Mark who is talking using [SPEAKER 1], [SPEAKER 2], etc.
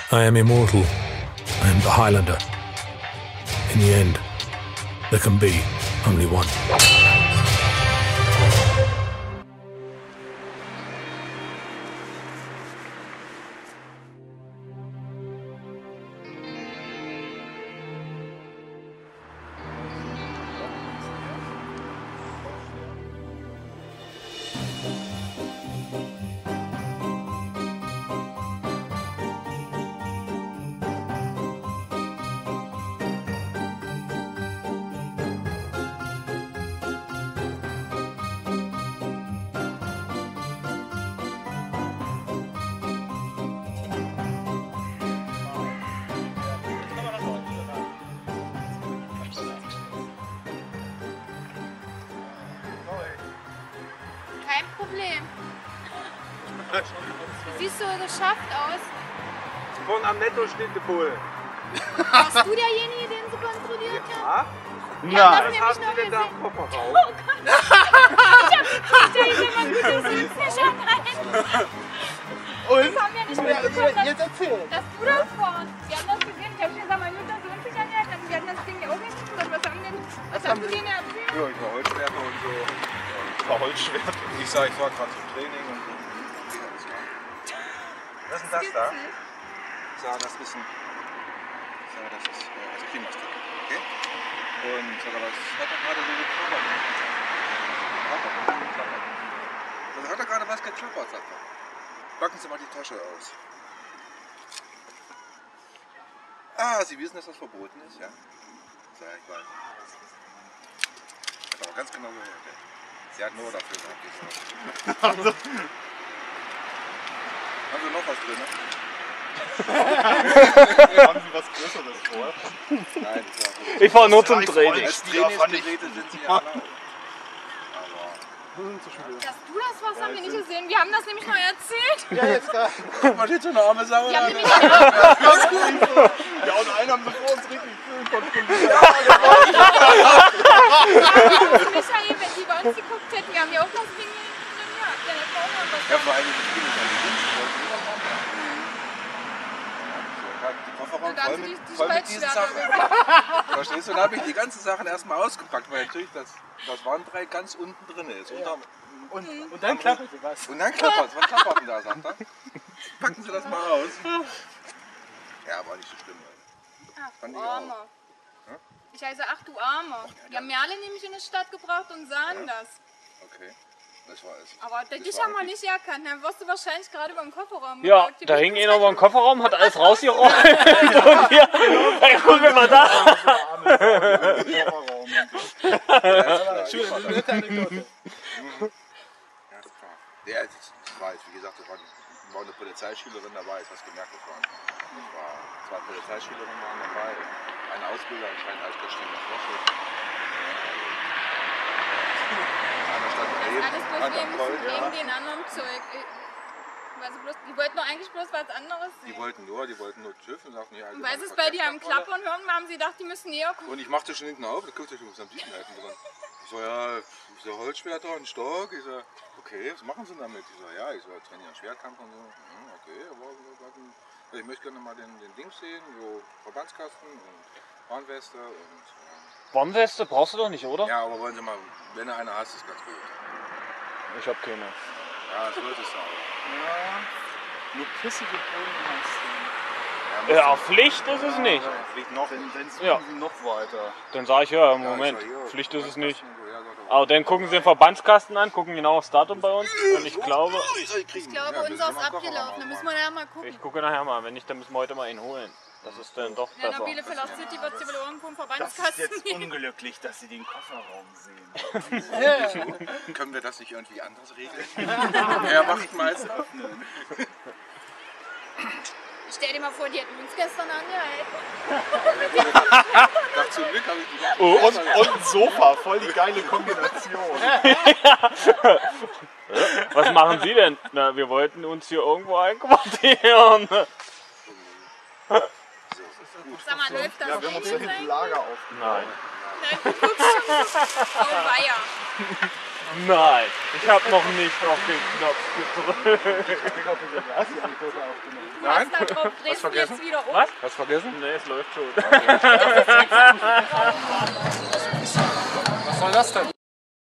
[SPEAKER 1] I am immortal. I am the Highlander. In the end, there can be only one.
[SPEAKER 2] Kein Problem. Du siehst so geschafft aus.
[SPEAKER 3] Vorne am Netto steht der Bull.
[SPEAKER 2] Warst du derjenige, den sie kontrolliert hat?
[SPEAKER 3] Ja?
[SPEAKER 2] Ja,
[SPEAKER 3] Was haben Sie denn da im Kofferraum?
[SPEAKER 2] Oh Gott! Ich hab geguckt, da ist immer gut, dass sie uns nicht rein.
[SPEAKER 4] Und?
[SPEAKER 2] Das haben wir nicht mitbekommen,
[SPEAKER 4] Jetzt erzähl.
[SPEAKER 2] dass du das warst. Wir haben das gesehen. Ich hab schon gesagt, mein Mutter so uns nicht angehalten. Wir hatten das Ding ja auch nicht geguckt. Was haben Sie denen erzählt?
[SPEAKER 3] Ja, ich war Holzschwerter und so. Ich war Holzschwert. Ich sag, ich war gerade zum Training und so. Was ist denn das da? Ich sag, das ist ein. Ich sag, das ist Klimastick. Okay? Und ich sag, das hat er gerade so geklappert. Das hat er gerade was geklappert, sagt er. Packen Sie mal die Tasche aus. Ah, Sie wissen, dass das verboten ist, ja? Sag ich weiß. Ich habe aber ganz genau gehört, ja. Sie hat nur dafür gesagt. Haben Sie noch was drin?
[SPEAKER 4] Haben Sie was Größeres vor?
[SPEAKER 3] Nein,
[SPEAKER 5] Ich fahre nur zum Training.
[SPEAKER 3] als Trainingsgeräte sind Sie ja alle.
[SPEAKER 2] Dass du das warst, haben wir nicht gesehen. Wir haben das nämlich noch erzählt.
[SPEAKER 4] Ja, jetzt da.
[SPEAKER 3] Guck mal, steht so eine arme Sau.
[SPEAKER 2] Wir haben nämlich
[SPEAKER 4] Ja, und einen haben sie vor uns richtig schön kontrolliert.
[SPEAKER 2] Michael, wenn die bei uns geguckt hätten, wir haben ja auch das Ding hier trainiert. Ja, das war auch noch was.
[SPEAKER 3] Ja, vor allem die Kinder. Die Kofferraum
[SPEAKER 2] Da
[SPEAKER 3] voll
[SPEAKER 2] haben sie
[SPEAKER 3] mit,
[SPEAKER 2] die
[SPEAKER 3] voll mit diesen
[SPEAKER 2] Holzschwerter
[SPEAKER 3] Sachen. Verstehst du? Da habe ich die ganzen Sachen erstmal ausgepackt, weil natürlich das Warndreieck ganz unten drin ist.
[SPEAKER 4] Und dann klappert sie was.
[SPEAKER 3] Und dann klappert es. Was klappert denn da, sagt er? Packen Sie das mal aus. Ja, war nicht so schlimm.
[SPEAKER 2] Ach,
[SPEAKER 3] Fand
[SPEAKER 2] du
[SPEAKER 3] ich auch.
[SPEAKER 2] Armer. Ich heiße, ach du Armer. Die haben Merle nämlich in die Stadt gebracht und sahen das.
[SPEAKER 3] Okay. Das war es.
[SPEAKER 2] Aber dich haben wir nicht erkannt. Dann wirst du wahrscheinlich gerade beim Kofferraum.
[SPEAKER 5] Ja,
[SPEAKER 2] geparkt. Die
[SPEAKER 5] da hing
[SPEAKER 2] blicken
[SPEAKER 5] einer
[SPEAKER 2] sich
[SPEAKER 5] über den Kofferraum, hat alles rausgerollt. Und hier, ey, guck mal da.
[SPEAKER 4] Schön, eine nette Anekdote.
[SPEAKER 3] Ja, ist klar. Ja, das war jetzt, wie gesagt, das war eine Polizeischülerin dabei, ich habe es gemerkt, das waren zwei Polizeischülerinnen waren dabei, ein Ausbilder, anscheinend Altgeständiger Vorschrift. Einer stand daneben,
[SPEAKER 2] alles bloß
[SPEAKER 3] einer am Kreuz.
[SPEAKER 2] wegen den anderen Zeug. Weil sie bloß, die wollten doch eigentlich bloß was anderes
[SPEAKER 3] Die
[SPEAKER 2] sehen.
[SPEAKER 3] wollten nur TÜV und sagten, ja,
[SPEAKER 2] Und weil sie es bei dir am Klappern hören, haben sie gedacht, die müssen näher gucken.
[SPEAKER 3] Und ich machte schon hinten auf, da guckte ich, was am Tiefen halten dran. Ich so, ja, ich so, Holzschwerter und Stock. Ich so, okay, was machen Sie damit? Ich so, ja, ich so, trainieren Schwertkampf und so. Okay, aber ich möchte gerne mal den Dings sehen, so Verbandskasten und Warnweste und
[SPEAKER 5] Warnweste brauchst du doch nicht, oder?
[SPEAKER 3] ja, aber wollen Sie mal, wenn du eine hast, ist ganz gut.
[SPEAKER 5] Ich hab keine.
[SPEAKER 3] Ja, das sollte es sein.
[SPEAKER 4] Ja, nur pissige Boden hast
[SPEAKER 5] Ja, Pflicht ist es nicht.
[SPEAKER 3] Fliegt noch.
[SPEAKER 4] Wenn es
[SPEAKER 5] Ja.
[SPEAKER 4] irgendwie noch weiter.
[SPEAKER 5] Dann sage ich ja, Moment, Pflicht ist es nicht. Aber dann gucken sie den Verbandskasten an, gucken genau aufs Datum bei uns. Und ich glaube,
[SPEAKER 2] Ich glaube, unser ist abgelaufen. Da müssen wir ja mal gucken.
[SPEAKER 5] ich gucke nachher mal. Wenn nicht, dann müssen wir heute mal ihn holen. Das ist dann doch
[SPEAKER 2] Ja, in der
[SPEAKER 5] besser.
[SPEAKER 2] Bielefelder City wird sie wohl irgendwo im
[SPEAKER 4] Das ist
[SPEAKER 2] Verbandskasten
[SPEAKER 4] jetzt
[SPEAKER 2] liegen.
[SPEAKER 4] unglücklich, dass Sie den Kofferraum sehen.
[SPEAKER 3] Können wir das nicht irgendwie anders regeln? Herr Wachtmeister.
[SPEAKER 2] Stell dir mal vor, die hätten uns gestern angehalten.
[SPEAKER 3] Ach, zum Glück habe ich die
[SPEAKER 4] Oh, und ein Sofa, voll die geile Kombination.
[SPEAKER 5] Was machen Sie denn? Na, wir wollten uns hier irgendwo einquartieren.
[SPEAKER 2] Sag mal, läuft das
[SPEAKER 4] Ja, wir haben uns da
[SPEAKER 2] Ding
[SPEAKER 4] hinten
[SPEAKER 2] sein?
[SPEAKER 4] Lager aufgebaut.
[SPEAKER 5] Nein.
[SPEAKER 2] Nein, du guckst schon so. Oh, weia.
[SPEAKER 5] Nein, ich habe noch nicht auf den Knopf gedrückt.
[SPEAKER 3] Nein?
[SPEAKER 2] Hast darauf, drehst du
[SPEAKER 3] vergessen?
[SPEAKER 2] jetzt wieder um?
[SPEAKER 5] Was?
[SPEAKER 3] Hast du vergessen?
[SPEAKER 5] Nee, es läuft schon.
[SPEAKER 3] Was soll das denn?